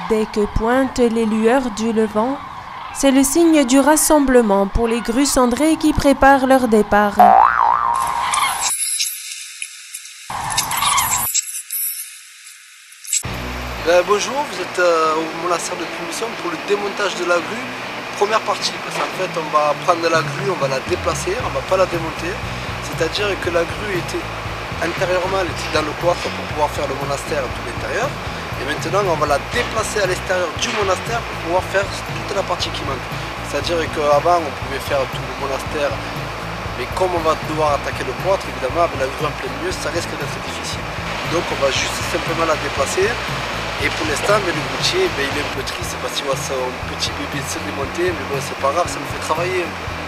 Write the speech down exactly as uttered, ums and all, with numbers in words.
Dès que pointent les lueurs du levant, c'est le signe du rassemblement pour les grues cendrées qui préparent leur départ. Ben, bonjour, vous êtes euh, au monastère de Pumison pour le démontage de la grue, première partie, parce qu'en fait on va prendre la grue, on va la déplacer, on ne va pas la démonter, c'est-à-dire que la grue était intérieurement, elle était dans le cloître pour pouvoir faire le monastère tout l'intérieur, et maintenant on va la déplacer à l'extérieur du monastère pour pouvoir faire toute la partie qui manque. C'est-à-dire qu'avant on pouvait faire tout le monastère, mais comme on va devoir attaquer le cloître, évidemment avec la grue en plein milieu, ça risque d'être difficile. Donc on va juste simplement la déplacer. Et pour l'instant, le goutier, ben, il est un peu triste parce qu'il voit son petit bébé se démonter, mais bon, c'est pas grave, ça me fait travailler.